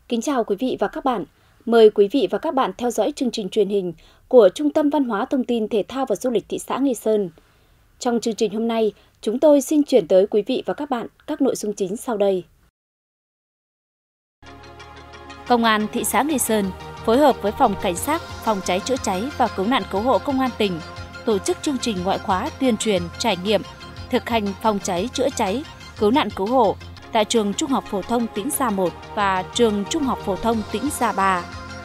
Kính chào quý vị và các bạn. Mời quý vị và các bạn theo dõi chương trình truyền hình của Trung tâm Văn hóa Thông tin Thể thao và Du lịch thị xã Nghi Sơn. Trong chương trình hôm nay, chúng tôi xin chuyển tới quý vị và các bạn các nội dung chính sau đây. Công an thị xã Nghi Sơn phối hợp với Phòng Cảnh sát, Phòng cháy chữa cháy và Cứu nạn Cứu hộ Công an tỉnh tổ chức chương trình ngoại khóa tuyên truyền, trải nghiệm, thực hành phòng cháy chữa cháy, cứu nạn cứu hộ tại trường Trung học phổ thông Tĩnh Gia 1 và trường Trung học phổ thông Tĩnh Gia 3.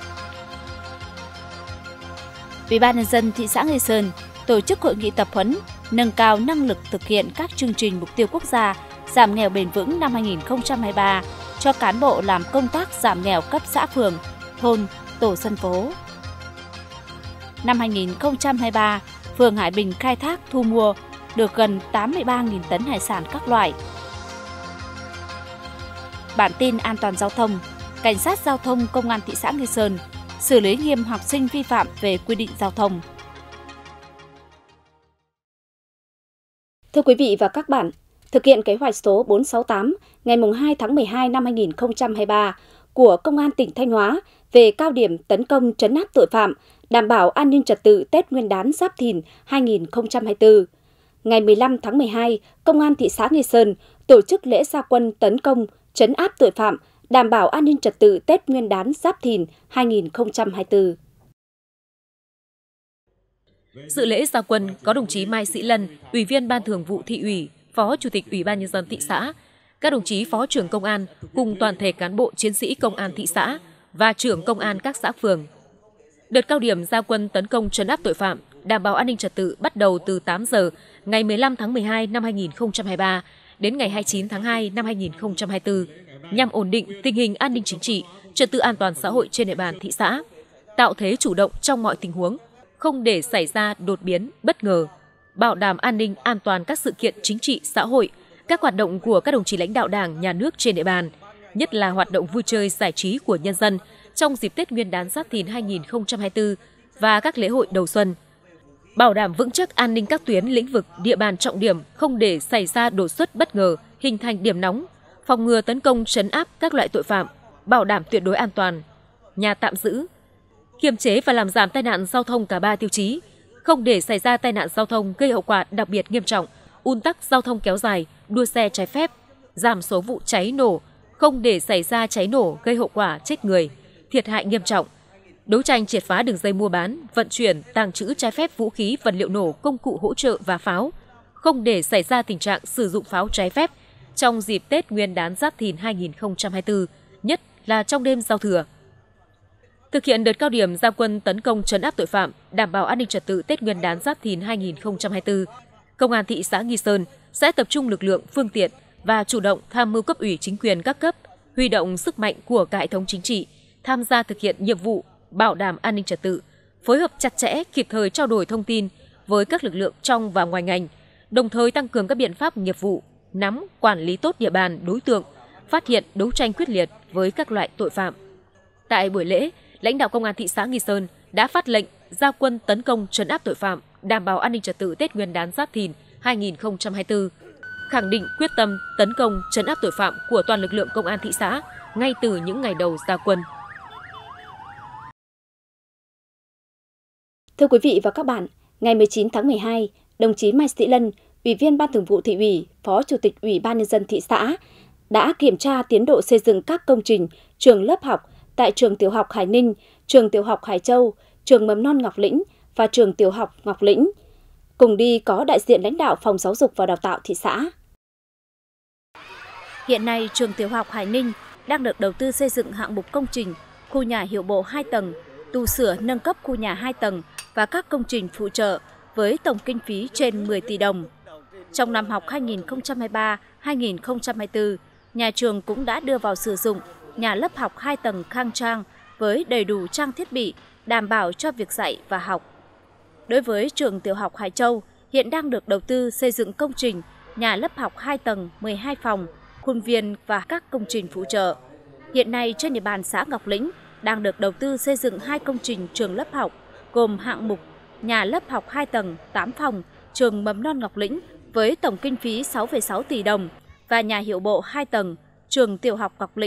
Ủy ban nhân dân thị xã Nghi Sơn tổ chức hội nghị tập huấn nâng cao năng lực thực hiện các chương trình mục tiêu quốc gia giảm nghèo bền vững năm 2023 cho cán bộ làm công tác giảm nghèo cấp xã phường, thôn, tổ dân phố. Năm 2023, phường Hải Bình khai thác thu mua được gần 83.000 tấn hải sản các loại. Bản tin an toàn giao thông, Cảnh sát giao thông Công an thị xã Nghi Sơn xử lý nghiêm học sinh vi phạm về quy định giao thông. Thưa quý vị và các bạn, thực hiện kế hoạch số 468 ngày 2 tháng 12 năm 2023 của Công an tỉnh Thanh Hóa về cao điểm tấn công trấn áp tội phạm, đảm bảo an ninh trật tự Tết Nguyên đán Giáp Thìn 2024. Ngày 15 tháng 12, Công an thị xã Nghi Sơn tổ chức lễ ra quân tấn công trấn áp tội phạm, đảm bảo an ninh trật tự Tết Nguyên đán Giáp Thìn 2024. Dự lễ ra quân có đồng chí Mai Sĩ Lân, Ủy viên Ban Thường vụ Thị ủy, Phó Chủ tịch Ủy ban nhân dân thị xã, các đồng chí Phó trưởng Công an cùng toàn thể cán bộ chiến sĩ Công an thị xã và trưởng Công an các xã phường. Đợt cao điểm ra quân tấn công trấn áp tội phạm, đảm bảo an ninh trật tự bắt đầu từ 8 giờ ngày 15 tháng 12 năm 2023 đến ngày 29 tháng 2 năm 2024 nhằm ổn định tình hình an ninh chính trị, trật tự an toàn xã hội trên địa bàn thị xã, tạo thế chủ động trong mọi tình huống, không để xảy ra đột biến, bất ngờ, bảo đảm an ninh an toàn các sự kiện chính trị, xã hội, các hoạt động của các đồng chí lãnh đạo Đảng, Nhà nước trên địa bàn, nhất là hoạt động vui chơi giải trí của nhân dân trong dịp Tết Nguyên đán Giáp Thìn 2024 và các lễ hội đầu xuân. Bảo đảm vững chắc an ninh các tuyến lĩnh vực, địa bàn trọng điểm, không để xảy ra đột xuất bất ngờ, hình thành điểm nóng, phòng ngừa tấn công trấn áp các loại tội phạm, bảo đảm tuyệt đối an toàn, nhà tạm giữ, kiềm chế và làm giảm tai nạn giao thông cả 3 tiêu chí, không để xảy ra tai nạn giao thông gây hậu quả đặc biệt nghiêm trọng, ùn tắc giao thông kéo dài, đua xe trái phép, giảm số vụ cháy nổ, không để xảy ra cháy nổ gây hậu quả chết người, thiệt hại nghiêm trọng. Đấu tranh triệt phá đường dây mua bán, vận chuyển, tàng trữ trái phép vũ khí, vật liệu nổ, công cụ hỗ trợ và pháo, không để xảy ra tình trạng sử dụng pháo trái phép trong dịp Tết Nguyên đán Giáp Thìn 2024, nhất là trong đêm giao thừa. Thực hiện đợt cao điểm ra quân tấn công trấn áp tội phạm, đảm bảo an ninh trật tự Tết Nguyên đán Giáp Thìn 2024, Công an thị xã Nghi Sơn sẽ tập trung lực lượng, phương tiện và chủ động tham mưu cấp ủy chính quyền các cấp, huy động sức mạnh của cả hệ thống chính trị, tham gia thực hiện nhiệm vụ bảo đảm an ninh trật tự, phối hợp chặt chẽ, kịp thời trao đổi thông tin với các lực lượng trong và ngoài ngành, đồng thời tăng cường các biện pháp nghiệp vụ, nắm, quản lý tốt địa bàn, đối tượng, phát hiện, đấu tranh quyết liệt với các loại tội phạm. Tại buổi lễ, lãnh đạo Công an thị xã Nghi Sơn đã phát lệnh ra quân tấn công trấn áp tội phạm, đảm bảo an ninh trật tự Tết Nguyên đán Giáp Thìn 2024, khẳng định quyết tâm tấn công trấn áp tội phạm của toàn lực lượng Công an thị xã ngay từ những ngày đầu ra quân. Thưa quý vị và các bạn, ngày 19 tháng 12, đồng chí Mai Sĩ Lân, Ủy viên Ban Thường vụ Thị ủy, Phó Chủ tịch Ủy ban nhân dân thị xã đã kiểm tra tiến độ xây dựng các công trình, trường lớp học tại trường tiểu học Hải Ninh, trường tiểu học Hải Châu, trường mầm non Ngọc Lĩnh và trường tiểu học Ngọc Lĩnh. Cùng đi có đại diện lãnh đạo Phòng Giáo dục và Đào tạo thị xã. Hiện nay, trường tiểu học Hải Ninh đang được đầu tư xây dựng hạng mục công trình, khu nhà hiệu bộ 2 tầng, tu sửa nâng cấp khu nhà 2 tầng và các công trình phụ trợ với tổng kinh phí trên 10 tỷ đồng. Trong năm học 2023-2024, nhà trường cũng đã đưa vào sử dụng nhà lớp học 2 tầng khang trang với đầy đủ trang thiết bị đảm bảo cho việc dạy và học. Đối với trường tiểu học Hải Châu, hiện đang được đầu tư xây dựng công trình nhà lớp học 2 tầng 12 phòng, khuôn viên và các công trình phụ trợ. Hiện nay trên địa bàn xã Ngọc Lĩnh đang được đầu tư xây dựng 2 công trình trường lớp học gồm hạng mục nhà lớp học 2 tầng 8 phòng trường mầm non Ngọc Lĩnh với tổng kinh phí 6,6 tỷ đồng và nhà hiệu bộ 2 tầng trường tiểu học Ngọc Lĩnh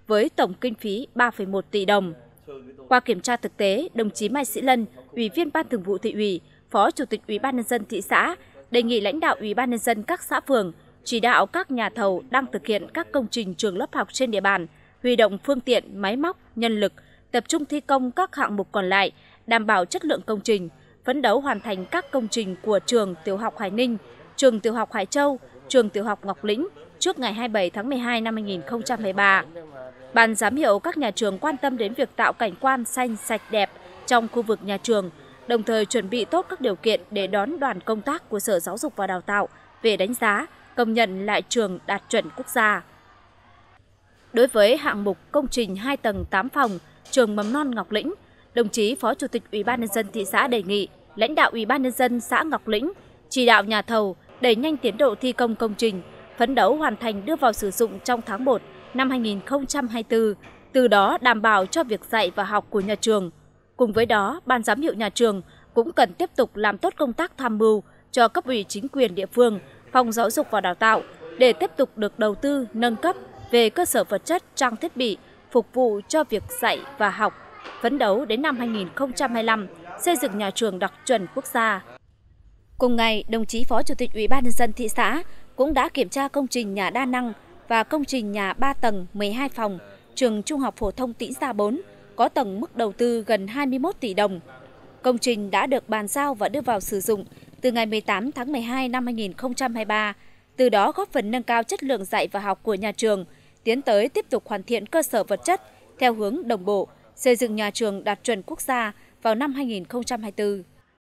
với tổng kinh phí 3,1 tỷ đồng. Qua kiểm tra thực tế, đồng chí Mai Sĩ Lân, Ủy viên Ban Thường vụ Thị ủy, Phó Chủ tịch Ủy ban nhân dân thị xã đề nghị lãnh đạo Ủy ban nhân dân các xã phường chỉ đạo các nhà thầu đang thực hiện các công trình trường lớp học trên địa bàn huy động phương tiện, máy móc, nhân lực, tập trung thi công các hạng mục còn lại, đảm bảo chất lượng công trình, phấn đấu hoàn thành các công trình của trường Tiểu học Hải Ninh, trường Tiểu học Hải Châu, trường Tiểu học Ngọc Lĩnh trước ngày 27 tháng 12 năm 2023. Ban giám hiệu các nhà trường quan tâm đến việc tạo cảnh quan xanh sạch đẹp trong khu vực nhà trường, đồng thời chuẩn bị tốt các điều kiện để đón đoàn công tác của Sở Giáo dục và Đào tạo về đánh giá, công nhận lại trường đạt chuẩn quốc gia. Đối với hạng mục công trình 2 tầng 8 phòng trường mầm non Ngọc Lĩnh, đồng chí Phó Chủ tịch Ủy ban nhân dân thị xã đề nghị lãnh đạo Ủy ban nhân dân xã Ngọc Lĩnh chỉ đạo nhà thầu đẩy nhanh tiến độ thi công công trình, phấn đấu hoàn thành đưa vào sử dụng trong tháng 1 năm 2024, từ đó đảm bảo cho việc dạy và học của nhà trường. Cùng với đó, Ban giám hiệu nhà trường cũng cần tiếp tục làm tốt công tác tham mưu cho cấp ủy chính quyền địa phương, Phòng Giáo dục và Đào tạo để tiếp tục được đầu tư, nâng cấp về cơ sở vật chất, trang thiết bị, phục vụ cho việc dạy và học, phấn đấu đến năm 2025 xây dựng nhà trường đạt chuẩn quốc gia. Cùng ngày, đồng chí Phó Chủ tịch Ủy ban nhân dân thị xã cũng đã kiểm tra công trình nhà đa năng và công trình nhà 3 tầng 12 phòng trường Trung học phổ thông Tĩnh Gia 4 có tổng mức đầu tư gần 21 tỷ đồng. Công trình đã được bàn giao và đưa vào sử dụng từ ngày 18 tháng 12 năm 2023, từ đó góp phần nâng cao chất lượng dạy và học của nhà trường, tiến tới tiếp tục hoàn thiện cơ sở vật chất theo hướng đồng bộ, xây dựng nhà trường đạt chuẩn quốc gia vào năm 2024.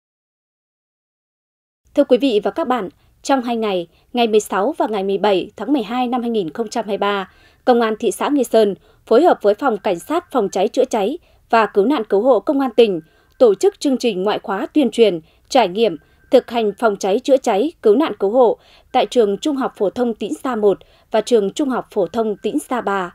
Thưa quý vị và các bạn, trong 2 ngày, ngày 16 và ngày 17 tháng 12 năm 2023, Công an thị xã Nghi Sơn phối hợp với Phòng Cảnh sát Phòng cháy chữa cháy và Cứu nạn Cứu hộ Công an tỉnh tổ chức chương trình ngoại khóa tuyên truyền, trải nghiệm, thực hành phòng cháy chữa cháy, cứu nạn cứu hộ tại trường Trung học phổ thông Tĩnh Gia 1 và trường Trung học phổ thông Tĩnh Gia 3.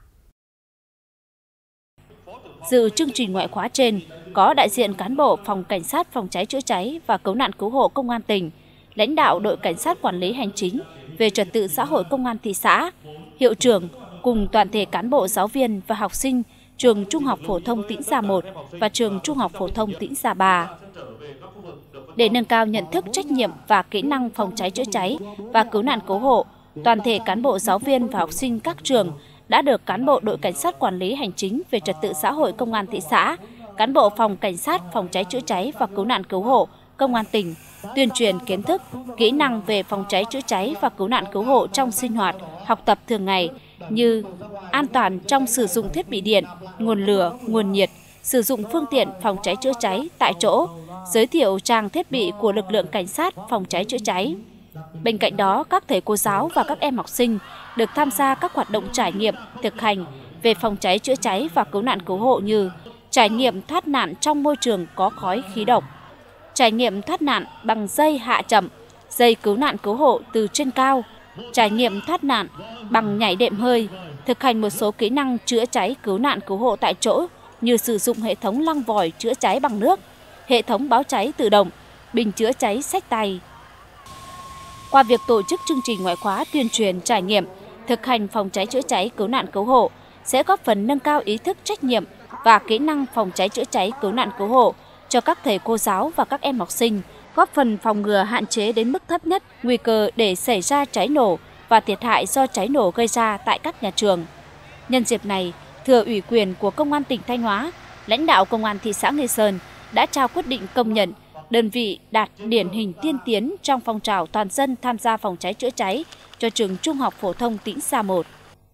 Dự chương trình ngoại khóa trên có đại diện cán bộ Phòng Cảnh sát Phòng cháy chữa cháy và Cứu nạn Cứu hộ Công an tỉnh, lãnh đạo đội Cảnh sát Quản lý Hành chính về trật tự xã hội Công an thị xã, hiệu trưởng cùng toàn thể cán bộ giáo viên và học sinh trường Trung học phổ thông Tĩnh Gia 1 và trường Trung học phổ thông Tĩnh Gia 3. Để nâng cao nhận thức, trách nhiệm và kỹ năng phòng cháy chữa cháy và cứu nạn cứu hộ, toàn thể cán bộ giáo viên và học sinh các trường đã được cán bộ đội Cảnh sát Quản lý Hành chính về trật tự xã hội Công an thị xã, cán bộ Phòng Cảnh sát Phòng cháy chữa cháy và Cứu nạn cứu hộ Công an tỉnh tuyên truyền kiến thức, kỹ năng về phòng cháy chữa cháy và cứu nạn cứu hộ trong sinh hoạt, học tập thường ngày như an toàn trong sử dụng thiết bị điện, nguồn lửa, nguồn nhiệt, sử dụng phương tiện phòng cháy chữa cháy tại chỗ, giới thiệu trang thiết bị của lực lượng cảnh sát phòng cháy chữa cháy. Bên cạnh đó, các thầy cô giáo và các em học sinh được tham gia các hoạt động trải nghiệm, thực hành về phòng cháy chữa cháy và cứu nạn cứu hộ như trải nghiệm thoát nạn trong môi trường có khói khí độc, trải nghiệm thoát nạn bằng dây hạ chậm, dây cứu nạn cứu hộ từ trên cao, trải nghiệm thoát nạn bằng nhảy đệm hơi, thực hành một số kỹ năng chữa cháy cứu nạn cứu hộ tại chỗ như sử dụng hệ thống lăng vòi chữa cháy bằng nước, hệ thống báo cháy tự động, bình chữa cháy xách tay. Qua việc tổ chức chương trình ngoại khóa tuyên truyền trải nghiệm, thực hành phòng cháy chữa cháy cứu nạn cứu hộ sẽ góp phần nâng cao ý thức trách nhiệm và kỹ năng phòng cháy chữa cháy cứu nạn cứu hộ cho các thầy cô giáo và các em học sinh, góp phần phòng ngừa hạn chế đến mức thấp nhất nguy cơ để xảy ra cháy nổ và thiệt hại do cháy nổ gây ra tại các nhà trường. Nhân dịp này, thừa ủy quyền của Công an tỉnh Thanh Hóa, lãnh đạo Công an thị xã Nghi Sơn đã trao quyết định công nhận đơn vị đạt điển hình tiên tiến trong phong trào toàn dân tham gia phòng cháy chữa cháy cho trường Trung học phổ thông Tĩnh Gia 1.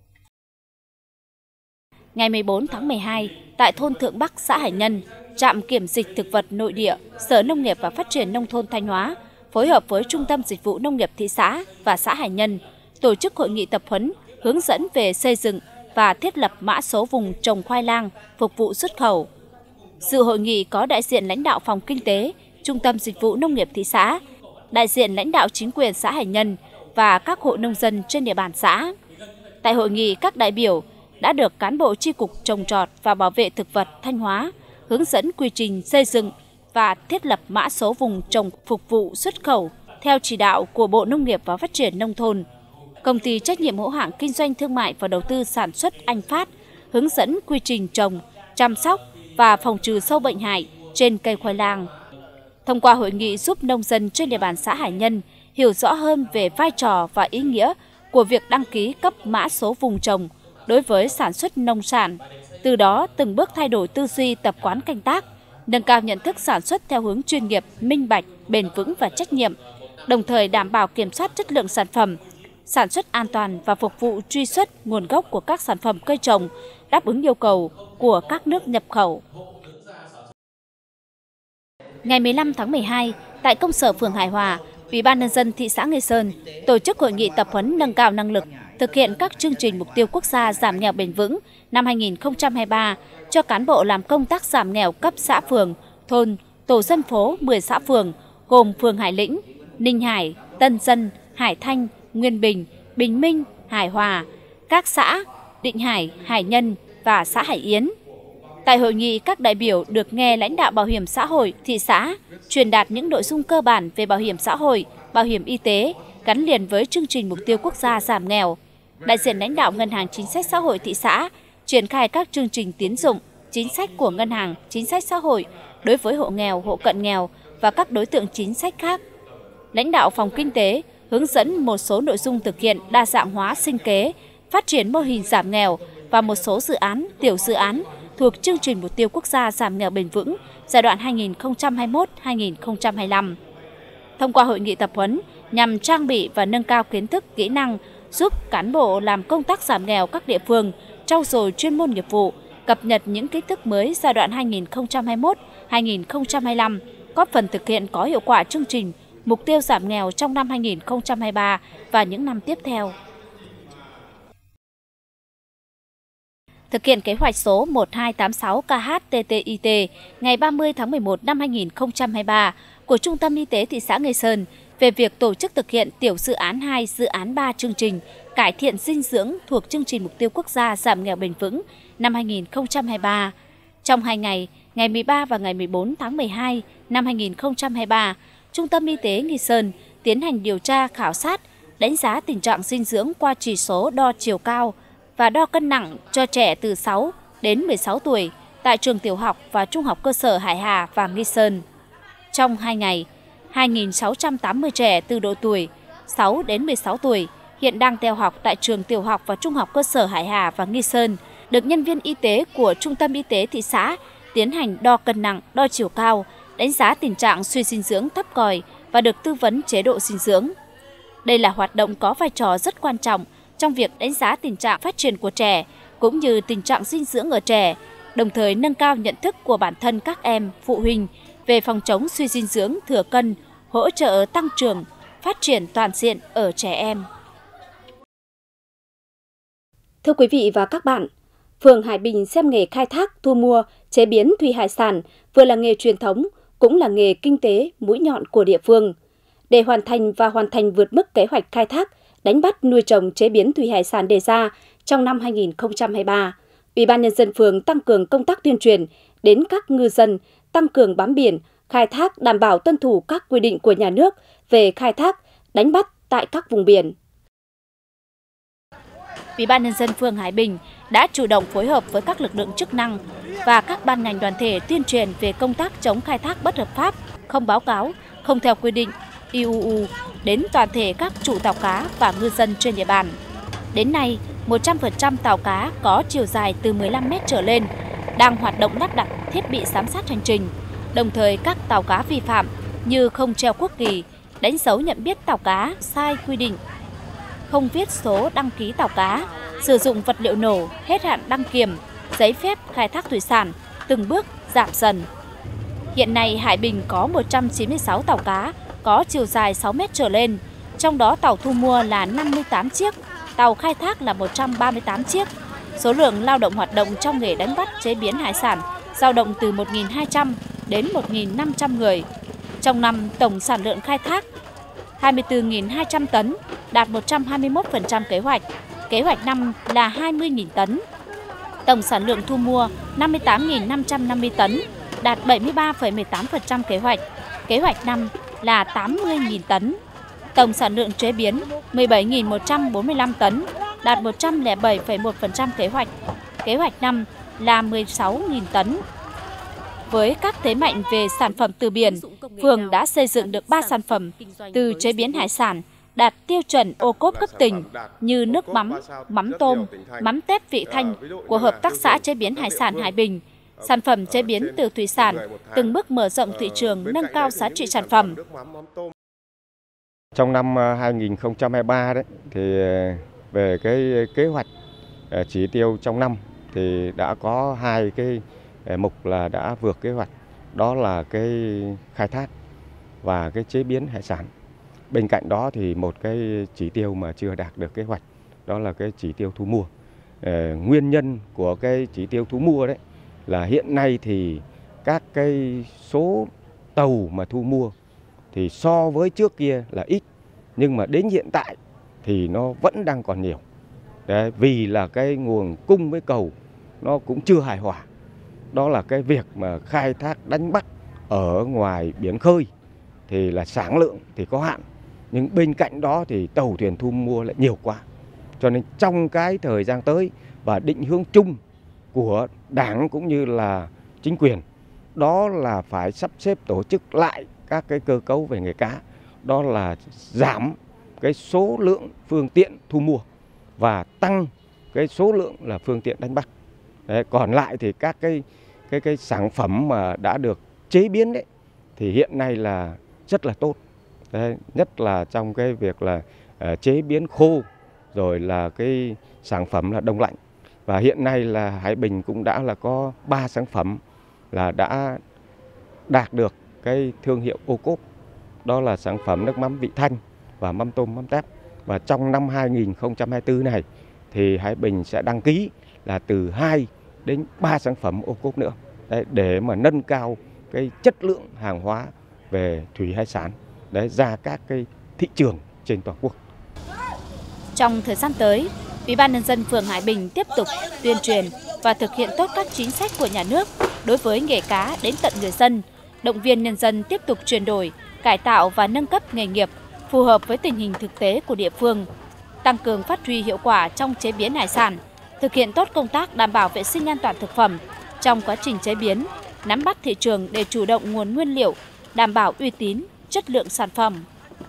Ngày 14 tháng 12, tại thôn Thượng Bắc, xã Hải Nhân, Trạm Kiểm dịch Thực vật Nội địa, Sở Nông nghiệp và Phát triển Nông thôn Thanh Hóa phối hợp với Trung tâm Dịch vụ Nông nghiệp thị xã và xã Hải Nhân tổ chức hội nghị tập huấn hướng dẫn về xây dựng và thiết lập mã số vùng trồng khoai lang phục vụ xuất khẩu. Dự hội nghị có đại diện lãnh đạo Phòng Kinh tế, Trung tâm Dịch vụ Nông nghiệp thị xã, đại diện lãnh đạo chính quyền xã Hải Nhân và các hộ nông dân trên địa bàn xã. Tại hội nghị, các đại biểu đã được cán bộ chi cục trồng trọt và bảo vệ thực vật Thanh Hóa hướng dẫn quy trình xây dựng và thiết lập mã số vùng trồng phục vụ xuất khẩu theo chỉ đạo của Bộ Nông nghiệp và Phát triển Nông thôn. Công ty trách nhiệm hữu hạn kinh doanh thương mại và đầu tư sản xuất Anh Phát hướng dẫn quy trình trồng, chăm sóc và phòng trừ sâu bệnh hại trên cây khoai lang. Thông qua hội nghị giúp nông dân trên địa bàn xã Hải Nhân hiểu rõ hơn về vai trò và ý nghĩa của việc đăng ký cấp mã số vùng trồng đối với sản xuất nông sản, từ đó từng bước thay đổi tư duy tập quán canh tác, nâng cao nhận thức sản xuất theo hướng chuyên nghiệp, minh bạch, bền vững và trách nhiệm, đồng thời đảm bảo kiểm soát chất lượng sản phẩm, sản xuất an toàn và phục vụ truy xuất nguồn gốc của các sản phẩm cây trồng, đáp ứng yêu cầu của các nước nhập khẩu. Ngày 15 tháng 12, tại công sở phường Hải Hòa, Ủy ban nhân dân thị xã Nghi Sơn tổ chức hội nghị tập huấn nâng cao năng lực thực hiện các chương trình mục tiêu quốc gia giảm nghèo bền vững năm 2023 cho cán bộ làm công tác giảm nghèo cấp xã phường, thôn, tổ dân phố 10 xã phường gồm phường Hải Lĩnh, Ninh Hải, Tân Dân, Hải Thanh, Nguyên Bình, Bình Minh, Hải Hòa, các xã Định Hải, Hải Nhân và xã Hải Yến. Tại hội nghị, các đại biểu được nghe lãnh đạo Bảo hiểm xã hội thị xã truyền đạt những nội dung cơ bản về bảo hiểm xã hội, bảo hiểm y tế gắn liền với chương trình mục tiêu quốc gia giảm nghèo. Đại diện lãnh đạo Ngân hàng Chính sách Xã hội thị xã triển khai các chương trình tín dụng, chính sách của Ngân hàng Chính sách Xã hội đối với hộ nghèo, hộ cận nghèo và các đối tượng chính sách khác. Lãnh đạo Phòng Kinh tế hướng dẫn một số nội dung thực hiện đa dạng hóa sinh kế, phát triển mô hình giảm nghèo và một số dự án, tiểu dự án thuộc chương trình mục tiêu quốc gia giảm nghèo bền vững giai đoạn 2021-2025. Thông qua hội nghị tập huấn nhằm trang bị và nâng cao kiến thức, kỹ năng, giúp cán bộ làm công tác giảm nghèo các địa phương trau dồi chuyên môn nghiệp vụ, cập nhật những kiến thức mới giai đoạn 2021-2025, góp phần thực hiện có hiệu quả chương trình mục tiêu giảm nghèo trong năm 2023 và những năm tiếp theo. Thực hiện kế hoạch số 1286 KHTTIT ngày 30 tháng 11 năm 2023 của Trung tâm Y tế thị xã Nghi Sơn về việc tổ chức thực hiện tiểu dự án 2, dự án 3 chương trình cải thiện dinh dưỡng thuộc chương trình mục tiêu quốc gia giảm nghèo bền vững năm 2023. Trong 2 ngày, ngày 13 và ngày 14 tháng 12 năm 2023, Trung tâm Y tế Nghi Sơn tiến hành điều tra khảo sát, đánh giá tình trạng dinh dưỡng qua chỉ số đo chiều cao và đo cân nặng cho trẻ từ 6 đến 16 tuổi tại trường tiểu học và trung học cơ sở Hải Hà và Nghi Sơn. Trong 2 ngày, 2.680 trẻ từ độ tuổi 6 đến 16 tuổi hiện đang theo học tại trường tiểu học và trung học cơ sở Hải Hà và Nghi Sơn được nhân viên y tế của Trung tâm Y tế thị xã tiến hành đo cân nặng, đo chiều cao, đánh giá tình trạng suy dinh dưỡng thấp còi và được tư vấn chế độ dinh dưỡng. Đây là hoạt động có vai trò rất quan trọng trong việc đánh giá tình trạng phát triển của trẻ cũng như tình trạng dinh dưỡng ở trẻ, đồng thời nâng cao nhận thức của bản thân các em, phụ huynh về phòng chống suy dinh dưỡng, thừa cân, hỗ trợ tăng trưởng, phát triển toàn diện ở trẻ em. Thưa quý vị và các bạn, phường Hải Bình xem nghề khai thác, thu mua, chế biến thủy hải sản vừa là nghề truyền thống, cũng là nghề kinh tế mũi nhọn của địa phương. Để hoàn thành vượt mức kế hoạch khai thác, đánh bắt, nuôi trồng, chế biến thủy hải sản đề ra trong năm 2023, Ủy ban nhân dân phường tăng cường công tác tuyên truyền đến các ngư dân, tăng cường bám biển, khai thác đảm bảo tuân thủ các quy định của nhà nước về khai thác, đánh bắt tại các vùng biển. Ủy ban nhân dân phường Hải Bình đã chủ động phối hợp với các lực lượng chức năng và các ban ngành đoàn thể tuyên truyền về công tác chống khai thác bất hợp pháp, không báo cáo, không theo quy định IUU đến toàn thể các chủ tàu cá và ngư dân trên địa bàn. Đến nay, 100% tàu cá có chiều dài từ 15 m trở lên đang hoạt động lắp đặt thiết bị giám sát hành trình. Đồng thời các tàu cá vi phạm như không treo quốc kỳ, đánh dấu nhận biết tàu cá sai quy định, không viết số đăng ký tàu cá, sử dụng vật liệu nổ hết hạn đăng kiểm, giấy phép khai thác thủy sản từng bước giảm dần. Hiện nay Hải Bình có 196 tàu cá có chiều dài 6 m trở lên, trong đó tàu thu mua là 58 chiếc, tàu khai thác là 138 chiếc. Số lượng lao động hoạt động trong nghề đánh bắt chế biến hải sản dao động từ 1.200 đến 1.500 người. Trong năm, tổng sản lượng khai thác 24.200 tấn, đạt 121% kế hoạch. Kế hoạch năm là 20.000 tấn. Tổng sản lượng thu mua 58.550 tấn, đạt 73,18% kế hoạch. Kế hoạch năm là 80.000 tấn. Tổng sản lượng chế biến 17.145 tấn, đạt 107,1% kế hoạch. kế hoạch năm là 16.000 tấn. Với các thế mạnh về sản phẩm từ biển, phường đã xây dựng được 3 sản phẩm từ chế biến hải sản đạt tiêu chuẩn ô cốp cấp tỉnh như nước mắm, mắm tôm, mắm tép vị thanh của Hợp tác xã chế biến hải sản Hải Bình. Sản phẩm chế biến từ thủy sản từng bước mở rộng thị trường, nâng cao giá trị sản phẩm. Trong năm 2023 đấy thì về cái kế hoạch chỉ tiêu trong năm thì đã có 2 cái mục là đã vượt kế hoạch, đó là cái khai thác và cái chế biến hải sản. Bên cạnh đó thì một cái chỉ tiêu mà chưa đạt được kế hoạch, đó là cái chỉ tiêu thu mua. Nguyên nhân của cái chỉ tiêu thu mua đấy là hiện nay thì các cái số tàu mà thu mua thì so với trước kia là ít, nhưng mà đến hiện tại thì nó vẫn đang còn nhiều. Đấy, vì là cái nguồn cung với cầu nó cũng chưa hài hòa. Đó là cái việc mà khai thác đánh bắt ở ngoài biển khơi thì là sản lượng thì có hạn, nhưng bên cạnh đó thì tàu thuyền thu mua lại nhiều quá. Cho nên trong cái thời gian tới và định hướng chung của Đảng cũng như là chính quyền, đó là phải sắp xếp tổ chức lại các cái cơ cấu về nghề cá, đó là giảm cái số lượng phương tiện thu mua và tăng cái số lượng là phương tiện đánh bắt. Đấy, còn lại thì các cái sản phẩm mà đã được chế biến đấy thì hiện nay là rất là tốt. Đấy, nhất là trong cái việc là chế biến khô, rồi là cái sản phẩm là đông lạnh. Và hiện nay là Hải Bình cũng đã là có 3 sản phẩm là đã đạt được cái thương hiệu ô cốp. Đó là sản phẩm nước mắm vị thanh và mắm tôm mắm tép. Và trong năm 2024 này thì Hải Bình sẽ đăng ký là từ 2 đến 3 sản phẩm ô cốp nữa. Đấy, để mà nâng cao cái chất lượng hàng hóa về thủy hải sản để ra các cái thị trường trên toàn quốc. Trong thời gian tới, Ủy ban Nhân dân phường Hải Bình tiếp tục tuyên truyền và thực hiện tốt các chính sách của nhà nước đối với nghề cá đến tận người dân, động viên nhân dân tiếp tục chuyển đổi, cải tạo và nâng cấp nghề nghiệp phù hợp với tình hình thực tế của địa phương, tăng cường phát huy hiệu quả trong chế biến hải sản, thực hiện tốt công tác đảm bảo vệ sinh an toàn thực phẩm trong quá trình chế biến, nắm bắt thị trường để chủ động nguồn nguyên liệu, đảm bảo uy tín, chất lượng sản phẩm.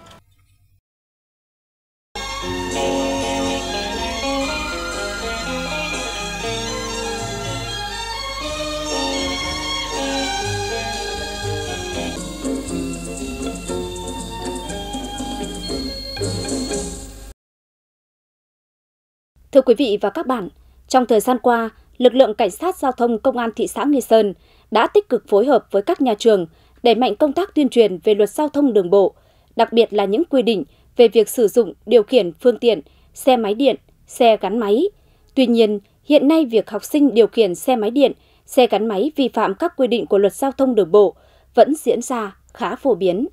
Thưa quý vị và các bạn, trong thời gian qua, lực lượng cảnh sát giao thông công an thị xã Nghi Sơn đã tích cực phối hợp với các nhà trường đẩy mạnh công tác tuyên truyền về luật giao thông đường bộ, đặc biệt là những quy định về việc sử dụng điều khiển phương tiện, xe máy điện, xe gắn máy. Tuy nhiên, hiện nay việc học sinh điều khiển xe máy điện, xe gắn máy vi phạm các quy định của luật giao thông đường bộ vẫn diễn ra khá phổ biến.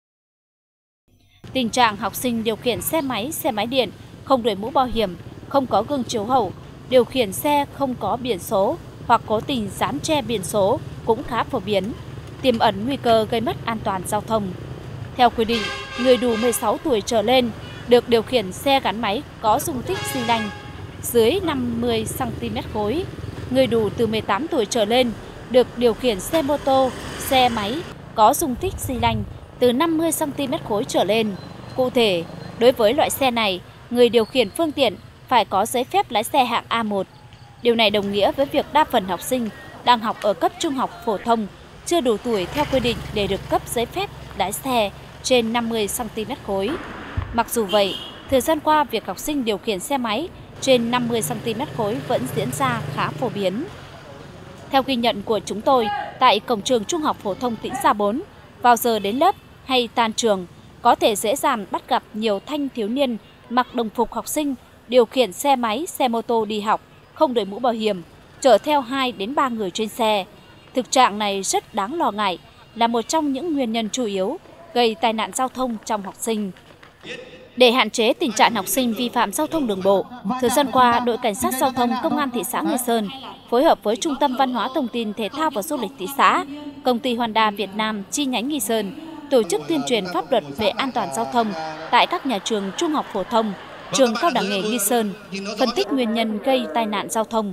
Tình trạng học sinh điều khiển xe máy điện, không đội mũ bảo hiểm, không có gương chiếu hậu, điều khiển xe không có biển số hoặc cố tình dán che biển số cũng khá phổ biến, tiềm ẩn nguy cơ gây mất an toàn giao thông. Theo quy định, người đủ 16 tuổi trở lên được điều khiển xe gắn máy có dung tích xi lanh dưới 50 cm khối. Người đủ từ 18 tuổi trở lên được điều khiển xe mô tô, xe máy có dung tích xi lanh từ 50 cm khối trở lên. Cụ thể, đối với loại xe này, người điều khiển phương tiện phải có giấy phép lái xe hạng A1. Điều này đồng nghĩa với việc đa phần học sinh đang học ở cấp trung học phổ thông chưa đủ tuổi theo quy định để được cấp giấy phép lái xe trên 50 cm khối. Mặc dù vậy, thời gian qua việc học sinh điều khiển xe máy trên 50 cm khối vẫn diễn ra khá phổ biến. Theo ghi nhận của chúng tôi, tại cổng trường Trung học phổ thông Tĩnh Gia 4, vào giờ đến lớp hay tan trường, có thể dễ dàng bắt gặp nhiều thanh thiếu niên mặc đồng phục học sinh điều khiển xe máy, xe mô tô đi học, không đội mũ bảo hiểm, chở theo 2 đến 3 người trên xe. Thực trạng này rất đáng lo ngại, là một trong những nguyên nhân chủ yếu gây tai nạn giao thông trong học sinh. Để hạn chế tình trạng học sinh vi phạm giao thông đường bộ, thời gian qua, đội cảnh sát giao thông công an thị xã Nghi Sơn phối hợp với Trung tâm Văn hóa Thông tin Thể thao và Du lịch thị xã, công ty Honda Việt Nam chi nhánh Nghi Sơn tổ chức tuyên truyền pháp luật về an toàn giao thông tại các nhà trường trung học phổ thông, trường cao đẳng nghề Nghi Sơn, phân tích nguyên nhân gây tai nạn giao thông,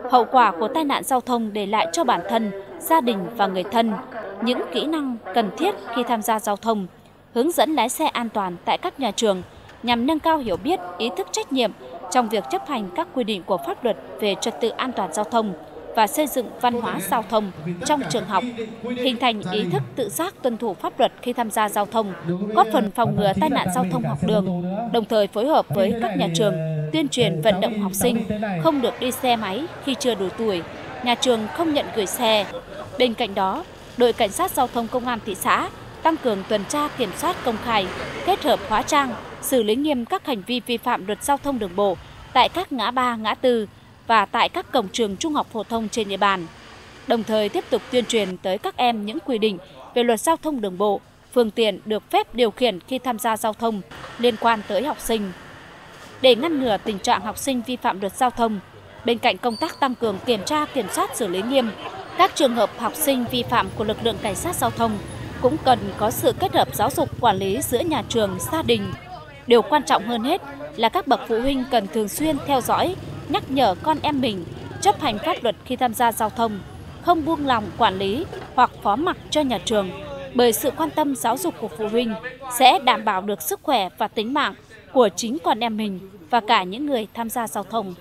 hậu quả của tai nạn giao thông để lại cho bản thân, gia đình và người thân những kỹ năng cần thiết khi tham gia giao thông, hướng dẫn lái xe an toàn tại các nhà trường nhằm nâng cao hiểu biết, ý thức trách nhiệm trong việc chấp hành các quy định của pháp luật về trật tự an toàn giao thông và xây dựng văn hóa giao thông trong trường học, hình thành ý thức tự giác tuân thủ pháp luật khi tham gia giao thông, góp phần phòng ngừa tai nạn giao thông học đường, đồng thời phối hợp với các nhà trường tuyên truyền vận động học sinh không được đi xe máy khi chưa đủ tuổi, nhà trường không nhận gửi xe. Bên cạnh đó, đội cảnh sát giao thông công an thị xã tăng cường tuần tra kiểm soát công khai, kết hợp hóa trang, xử lý nghiêm các hành vi vi phạm luật giao thông đường bộ tại các ngã ba, ngã tư và tại các cổng trường trung học phổ thông trên địa bàn. Đồng thời tiếp tục tuyên truyền tới các em những quy định về luật giao thông đường bộ, phương tiện được phép điều khiển khi tham gia giao thông liên quan tới học sinh. Để ngăn ngừa tình trạng học sinh vi phạm luật giao thông, bên cạnh công tác tăng cường kiểm tra, kiểm soát, xử lý nghiêm các trường hợp học sinh vi phạm của lực lượng cảnh sát giao thông, cũng cần có sự kết hợp giáo dục quản lý giữa nhà trường, gia đình. Điều quan trọng hơn hết là các bậc phụ huynh cần thường xuyên theo dõi, nhắc nhở con em mình chấp hành pháp luật khi tham gia giao thông, không buông lỏng quản lý hoặc phó mặc cho nhà trường, bởi sự quan tâm giáo dục của phụ huynh sẽ đảm bảo được sức khỏe và tính mạng của chính con em mình và cả những người tham gia giao thông.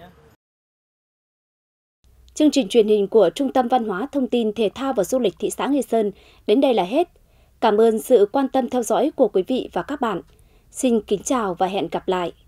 Chương trình truyền hình của Trung tâm Văn hóa Thông tin Thể thao và Du lịch thị xã Nghi Sơn đến đây là hết. Cảm ơn sự quan tâm theo dõi của quý vị và các bạn. Xin kính chào và hẹn gặp lại.